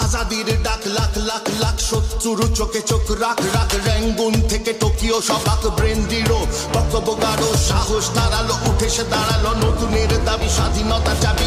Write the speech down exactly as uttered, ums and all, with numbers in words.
আজাদির ডাক লাখ লাখ লাখ শত্রুর চোখে চোখ রাখ রাখ র্যাঙ্গুন থেকে টোকিও সবাক ব্রেন্ডিরো বক্তব্য গাঢ় সাহস দাঁড়ালো উঠে সে দাঁড়ালো নতুনের দাবি স্বাধীনতা চাবি